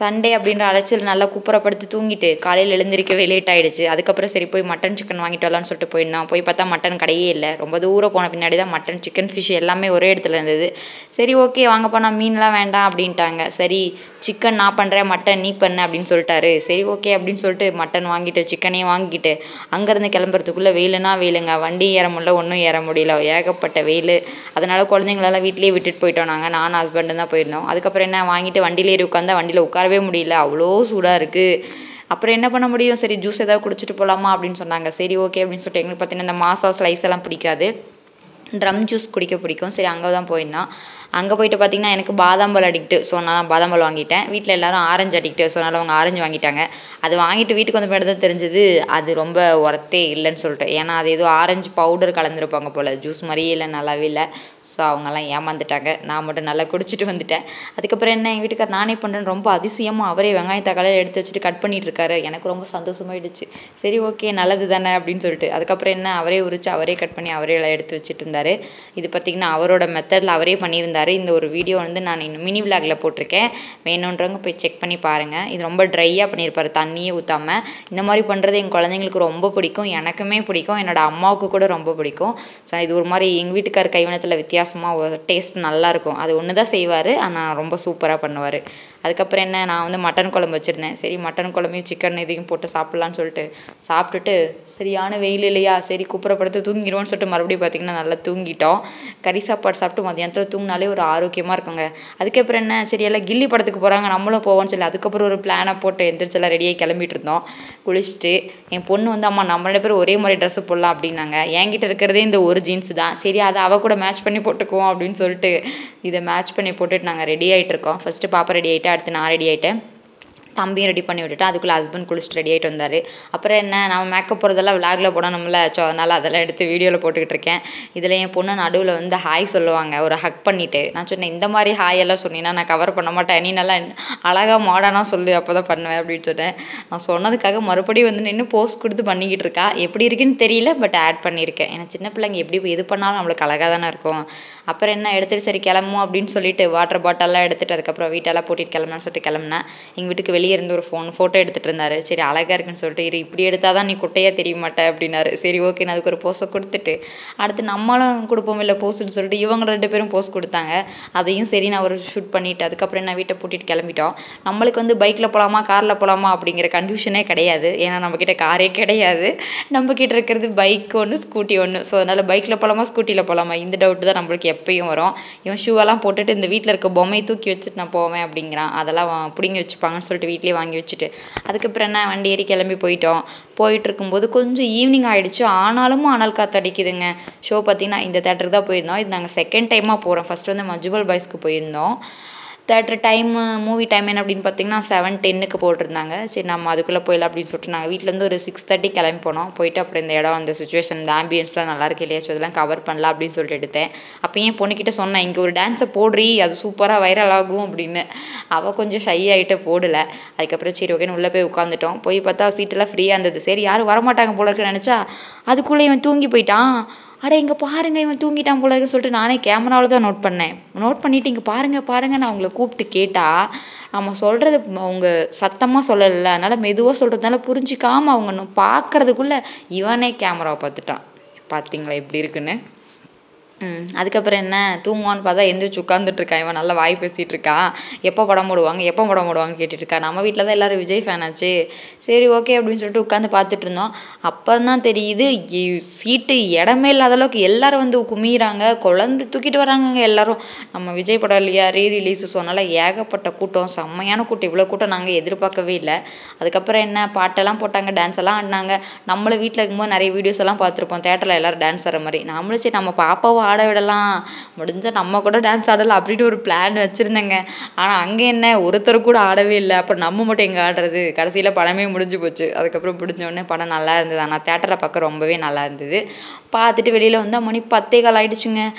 Sunday அப்படின்ற அலைச்சல் நல்லா குப்புறப்படுத்தி தூங்கிட்டு காலையில் எழுந்திரிக்கவே லேட் ஆகிடுச்சு. அதுக்கப்புறம் சரி போய் மட்டன் சிக்கன் வாங்கிட்டு வரலான்னு சொல்லிட்டு போயிருந்தோம். போய் பார்த்தா மட்டன் கடையே இல்லை. ரொம்ப தூரம் போன பின்னாடி தான் மட்டன் சிக்கன் ஃபிஷ் எல்லாமே ஒரே இடத்துல இருந்தது. சரி ஓகே வாங்கப்பா, நான் மீன்லாம் வேண்டாம் அப்படின்ட்டாங்க. சரி சிக்கன் நான் பண்ணுறேன், மட்டன் நீ பண்ணு அப்படின்னு சொல்லிட்டாரு. சரி ஓகே அப்படின்னு சொல்லிட்டு மட்டன் வாங்கிட்டு சிக்கனையும் வாங்கிட்டு அங்கேருந்து கிளம்புறதுக்குள்ளே வெயிலுனா வெயிலுங்க. வண்டி ஏற முடியல, ஒன்றும் ஏற முடியல, ஏகப்பட்ட வெயில். அதனால் குழந்தைங்களெல்லாம் வீட்டிலேயே விட்டுட்டு போயிட்டோம். நானும் ஹஸ்பண்டும் தான் போயிருந்தோம். அதுக்கப்புறம் என்ன வாங்கிட்டு வண்டியில ஏறி உட்காந்தா வண்டியில் உட்காரவே முடியல, அவ்வளோ சூடாக இருக்குது. அப்புறம் என்ன பண்ண முடியும், சரி ஜூஸ் ஏதாவது குடிச்சிட்டு போகலாமா அப்படின்னு சொன்னாங்க. சரி ஓகே அப்படின்னு சொல்லிட்டு எங்களுக்கு பார்த்தீங்கன்னா இந்த மாசா ஸ்லைஸ் எல்லாம் பிடிக்காது, ட்ரம் ஜூஸ் குடிக்க பிடிக்கும். சரி அங்கே தான் போயிருந்தோம். அங்கே போயிட்டு பார்த்திங்கன்னா எனக்கு பாதாம் பால் அடிக்ட்டு, ஸோ நான் பாதாம் பால் வாங்கிட்டேன். வீட்டில் எல்லோரும் ஆரஞ்சு அடிக்ட்டு, ஸோ அதனால் அவங்க ஆரஞ்சு வாங்கிட்டாங்க. அது வாங்கிட்டு வீட்டுக்கு வந்து மட்டும் தான் தெரிஞ்சது அது ரொம்ப ஒர்த்தே இல்லைன்னு சொல்லிட்டு. ஏன்னா அது ஏதோ ஆரஞ்சு பவுடர் கலந்துருப்பாங்க போல், ஜூஸ் மாதிரியே இல்லை, நல்லாவே இல்லை. ஸோ அவங்கெல்லாம் ஏமாந்துட்டாங்க. நான் மட்டும் நல்லா குடிச்சிட்டு வந்துட்டேன். அதுக்கப்புறம் என்ன, எங்கள் வீட்டுக்கார் நானே பண்ணுறேன்னு ரொம்ப அதிசயமாக அவரே வெங்காயம் தக்காளியை எடுத்து வச்சுட்டு கட் பண்ணிட்டு இருக்காரு. எனக்கு ரொம்ப சந்தோஷமாயிடுச்சு. சரி ஓகே நல்லது தானே அப்படின்னு சொல்லிட்டு அதுக்கப்புறம் என்ன, அவரே உரிச்சு அவரே கட் பண்ணி அவரே எல்லாம் எடுத்து வச்சுட்டு இருந்தார். இது பார்த்திங்கன்னா அவரோட மெத்தடில் அவரே பண்ணியிருந்தார். இந்த ஒரு வீடியோ வந்து நான் இன்னும் மினி விளாகில் போட்டிருக்கேன், வேணுன்றவங்க போய் செக் பண்ணி பாருங்கள். இது ரொம்ப ட்ரையாக பண்ணியிருப்பார், தண்ணியே ஊற்றாமல். இந்த மாதிரி பண்ணுறது எங்கள் குழந்தைங்களுக்கு ரொம்ப பிடிக்கும், எனக்குமே பிடிக்கும், என்னோடய அம்மாவுக்கு கூட ரொம்ப பிடிக்கும். ஸோ இது ஒரு மாதிரி எங்கள் வீட்டுக்கார் கைவினத்தில் வித்தியாசமாக ஒரு டேஸ்ட் நல்லாயிருக்கும். அது ஒன்று தான் செய்வார், ஆனால் ரொம்ப சூப்பராக பண்ணுவார். அதுக்கப்புறம் என்ன, நான் வந்து மட்டன் குழம்பு வச்சுருந்தேன். சரி மட்டன் குழம்பையும் சிக்கன் இதையும் போட்டு சாப்பிட்லான்னு சொல்லிட்டு சாப்பிட்டுட்டு சரியான வெயில் இல்லையா, சரி குப்புறப்படுத்து தூங்கிடுவோன்னு சொல்லிட்டு மறுபடியும் பார்த்திங்கன்னா நல்லா தூங்கிட்டோம். கறி சாப்பாடு சாப்பிட்டு மதியானத்தில் தூங்கினாலே ஒரு ஆரோக்கியமாக இருக்குங்க. அதுக்கப்புறம் என்ன, சரி எல்லாம் கில்லி படத்துக்கு போகிறாங்க நம்மளும் போவோம்னு சொல்லி அதுக்கப்புறம் ஒரு பிளானை போட்டு எந்திரிச்செல்லாம் ரெடியாகி கிளம்பிட்டு இருந்தோம். குளிச்சுட்டு என் பொண்ணு வந்து அம்மா நம்ம 2 பேரும் ஒரே மாதிரி ட்ரெஸ்ஸு போடலாம் அப்படின்னாங்க. என்கிட்ட இருக்கிறதே இந்த ஒரு ஜீன்ஸ் தான், சரி அதை அவள் கூட மேட்ச் பண்ணி போட்டுக்குவோம் அப்படின்னு சொல்லிட்டு இதை மேட்ச் பண்ணி போட்டுட்டு நாங்கள் ரெடி ஆகிட்டு இருக்கோம். ஃபஸ்ட்டு பாப்பா ரெடி ஆகிட்டு அடுத்து நான் ரெடி ஆகிட்டேன். தம்பியும் ரெடி பண்ணி விட்டுட்டு அதுக்குள்ளே ஹஸ்பண்ட் குளிச்சுட்டு ரெடி ஆகிட்டு வந்தார். அப்புறம் என்ன, நம்ம மேக்கப் போகிறதெல்லாம் விளாகில் போடணும்ல, ஸோ அதனால் அதெல்லாம் எடுத்து வீடியோவில் போட்டுக்கிட்டு இருக்கேன். இதில் என் பொண்ணு நடுவில் வந்து ஹாய் சொல்லுவாங்க, ஒரு ஹக் பண்ணிவிட்டு. நான் சொன்னேன் இந்த மாதிரி ஹாய் எல்லாம் சொன்னீங்கன்னா நான் கவர் பண்ண மாட்டேன், நீ நல்லா அழகாக மாடர்னாக சொல்லு அப்போ தான் பண்ணுவேன் அப்படின்னு சொன்னேன். நான் சொன்னதுக்காக மறுபடியும் வந்து நின்று போஸ்ட் கொடுத்து பண்ணிக்கிட்டு இருக்கா. எப்படி இருக்குன்னு தெரியல, பட் ஆட் பண்ணியிருக்கேன். ஏன்னா சின்ன பிள்ளைங்க எப்படி எது பண்ணாலும் நம்மளுக்கு அழகாக தானே இருக்கும். அப்புறம் என்ன எடுத்துகிட்டு சரி கிளம்பும் அப்படின்னு சொல்லிட்டு வாட்டர் பாட்டிலெலாம் எடுத்துகிட்டு அதுக்கப்புறம் வீட்டெல்லாம் போட்டிட்டு கிளம்புனான்னு சொல்லிட்டு கிளம்புனேன். எங்கள் வீட்டுக்கு வெளியே இருந்து ஒரு ஃபோட்டோ எடுத்துகிட்டு இருந்தார். சரி அழகாக இருக்குன்னு சொல்லிட்டு இப்படி எடுத்தால் தான் நீ குட்டையாக தெரிய மாட்டேன் அப்படின்னாரு. சரி ஓகே நான் அதுக்கு ஒரு போஸை கொடுத்துட்டு அடுத்து நம்மளும் கொடுப்போம் இல்லை போஸ்ட்டுன்னு சொல்லிட்டு இவங்க 2 பேரும் போஸ்ட் கொடுத்தாங்க. அதையும் சரி நான் ஒரு ஷூட் பண்ணிவிட்டு அதுக்கப்புறம் நான் வீட்டை பூட்டிட்டு கிளம்பிட்டோம். நம்மளுக்கு வந்து பைக்கில் போகலாமா காரில் போகலாமா அப்படிங்கிற கன்ஃபியூஷனே கிடையாது. ஏன்னா நம்மக்கிட்ட காரே கிடையாது, நம்மக்கிட்ட இருக்கிறது பைக் ஒன்று ஸ்கூட்டி ஒன்று. ஸோ அதனால் பைக்கில் போகலாமா ஸ்கூட்டியில் போகலாமா இந்த டவுட்டு தான் நம்மளுக்கு எப்பயும் வரும். இவன் ஷூவெல்லாம் போட்டுட்டு இந்த வீட்டில் இருக்க பொம்மையை தூக்கி வச்சுட்டு நான் போவேன் அப்படிங்கிறான். அதெல்லாம் பிடிங்கி வச்சுப்பாங்கன்னு சொல்லிட்டு வீட்லேயே வாங்கி வச்சுட்டு அதுக்கப்புறம் என்ன வண்டி ஏறி கிளம்பி போயிட்டோம். போயிட்டு இருக்கும்போது கொஞ்சம் ஈவினிங் ஆகிடுச்சு, ஆனாலும் அனல் காற்று அடிக்குதுங்க. ஷோ பார்த்திங்கன்னா இந்த தேட்டருக்கு தான் போயிருந்தோம். இது நாங்கள் செகண்ட் டைமாக போகிறோம். ஃபஸ்ட்டு வந்து மஜுபல் பாய்ஸ்க்கு போயிருந்தோம். தேட்டர் டைமு மூவி டைம் என்ன அப்படின்னு பார்த்தீங்கன்னா 7:10க்கு போட்டிருந்தாங்க. சரி நம்ம அதுக்குள்ளே போயிடலாம் அப்படின்னு சொல்லிட்டு நாங்கள் வீட்டிலேருந்து ஒரு 6:30 கிளம்பி போனோம். போயிட்டு அப்புறம் இந்த இடம் அந்த சுச்சுவேஷன் இந்த ஆம்பியன்ஸ்லாம் நல்லா இருக்கு இல்லையா, ஸோ இதெல்லாம் கவர் பண்ணலாம் அப்படின்னு சொல்லிட்டு எடுத்தேன். அப்போ என் பொண்ணுக்கிட்ட சொன்னேன் இங்கே ஒரு டான்ஸை போடுறி, அது சூப்பராக வைரல் ஆகும் அப்படின்னு. அவள் கொஞ்சம் ஷை ஆகிட்டு போடலை. அதுக்கப்புறம் சரி ஓகேன்னு உள்ளே போய் உட்காந்துட்டோம். போய் பார்த்தா சீட்டெல்லாம் ஃப்ரீயாக இருந்தது. சரி யாரும் வரமாட்டாங்க போல இருக்குன்னு நினச்சா அதுக்குள்ளே இவன் தூங்கி போயிட்டான். அட இங்கே பாருங்கள் இவன் தூங்கிட்டான் போல இருக்குன்னு சொல்லிட்டு நானே கேமராவில் தான் நோட் பண்ணேன். நோட் பண்ணிவிட்டு இங்கே பாருங்கள் நான் அவங்கள கூப்பிட்டு கேட்டால் நம்ம சொல்கிறது அவங்க சத்தமாக சொல்லலை, அதனால் மெதுவாக சொல்கிறதுனால புரிஞ்சிக்காமல் அவங்க பார்க்குறதுக்குள்ளே இவனே கேமராவை பார்த்துட்டான். பார்த்தீங்களா எப்படி இருக்குன்னு. அதுக்கப்புறம் என்ன தூங்குவான்னு பார்த்தா எந்திரிச்சு உட்காந்துட்ருக்கான். இவன் நல்லா வாய் பேசிகிட்டு இருக்கான். எப்போ படம் போடுவாங்க கேட்டுட்ருக்கா. நம்ம வீட்டில் தான் எல்லோரும் விஜய் ஃபேன் ஆச்சு. சரி ஓகே அப்படின்னு சொல்லிட்டு உட்காந்து பார்த்துட்டு இருந்தோம். அப்போ தான் தெரியுது சீட்டு இடமே இல்லாத அளவுக்கு எல்லோரும் வந்து குமிறாங்க, குழந்தை தூக்கிட்டு வராங்கங்க எல்லோரும். நம்ம விஜய் படம் இல்லையா ரீரிலீஸ், சொன்னால ஏகப்பட்ட கூட்டம், செம்மையான கூட்டம். இவ்வளோ கூட்டம் நாங்கள் எதிர்பார்க்கவே இல்லை. அதுக்கப்புறம் என்ன பாட்டெல்லாம் போட்டாங்க, டான்ஸ் எல்லாம் ஆடினாங்க. நம்மளும் வீட்டில் இருக்கும்போது நிறைய வீடியோஸ் எல்லாம் பார்த்துருப்போம் தேட்டரில் எல்லோரும் டான்ஸ் ஆடுற மாதிரி. நம்மளும் சரி நம்ம பாப்பாவை ஆட விடலாம், முடிஞ்சால் நம்ம கூட டான்ஸ் ஆடலாம் அப்படின்னு ஒரு பிளான் வச்சுருந்தேங்க. ஆனால் அங்கே என்ன ஒருத்தர் கூட ஆடவே இல்லை. அப்புறம் நம்ம மட்டும் எங்கே ஆடுறது, கடைசியில் படமே முடிஞ்சு போச்சு. அதுக்கப்புறம் முடிஞ்சோடனே படம் நல்லா இருந்தது. ஆனால் தேட்டரில் பார்க்க ரொம்பவே நல்லா இருந்தது. பார்த்துட்டு வெளியில் வந்தால் மணி 10:15 ஆகிடுச்சுங்க.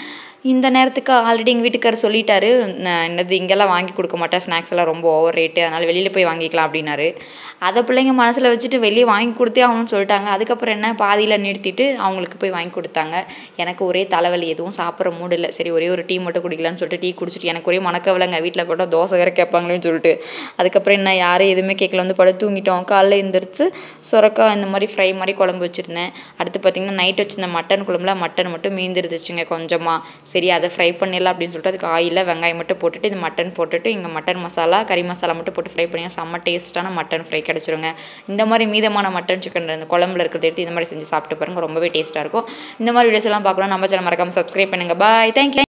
இந்த நேரத்துக்கு ஆல்ரெடி எங்கள் வீட்டுக்காரர் சொல்லிட்டாரு, என்னது இங்கெல்லாம் வாங்கி கொடுக்க மாட்டேன், ஸ்நாக்ஸ் எல்லாம் ரொம்ப ஓவர் ரேட்டு, அதனால் வெளியில் போய் வாங்கிக்கலாம் அப்படின்னாரு. அதை பிள்ளைங்க மனசில் வச்சுட்டு வெளியே வாங்கி கொடுத்தே ஆகணும்னு சொல்லிட்டாங்க. அதுக்கப்புறம் என்ன பாதியில் நிறுத்திட்டு அவங்களுக்கு போய் வாங்கி கொடுத்தாங்க. எனக்கு ஒரே தலைவலி, எதுவும் சாப்பிட்ற மூடு இல்லை. சரி ஒரே ஒரு டீ மட்டும் குடிக்கலான்னு சொல்லிட்டு டீ குடிச்சிட்டு எனக்கு ஒரே மணக்கவலைங்க, வீட்டில் போட்டால் தோசை வேறு கேட்பாங்களேன்னு சொல்லிட்டு. அதுக்கப்புறம் என்ன யாரும் எதுவுமே கேட்கல, வந்து படுத்து தூங்கிட்டோம். காலைல எழுந்திரிச்சு சுரக்காய் இந்த மாதிரி ஃப்ரை மாதிரி குழம்பு வச்சுருந்தேன். அடுத்து பார்த்திங்கன்னா நைட் வச்சுருந்த மட்டன் குழம்புல மட்டன் மட்டும் மீந்திருந்துச்சுங்க கொஞ்சமாக. சரி அதை ஃப்ரை பண்ணிடலாம் அப்படின்னு சொல்லிட்டு அதுக்கு ஆயிலில் வெங்காயம் மட்டும் போட்டுட்டு இந்த மட்டன் போட்டுட்டு இங்கே மட்டன் மசாலா கறி மசாலா மட்டும் போட்டு ஃப்ரை பண்ணி செம்ம டேஸ்ட்டான மட்டன் ஃப்ரை கிடச்சிருங்க. இந்த மாதிரி மீதமான மட்டன் சிக்கன் இந்த குழம்புல இருக்கிறத எடுத்து இந்த மாதிரி செஞ்சு சாப்பிட்டு பாருங்கள், ரொம்பவே டேஸ்ட்டாக இருக்கும். இந்த மாதிரி வீடியோஸ் எல்லாம் பார்க்கணும் நம்ம சேனல் மறக்காமல் சப்ஸ்கிரைப் பண்ணுங்கள். Bye, thank you.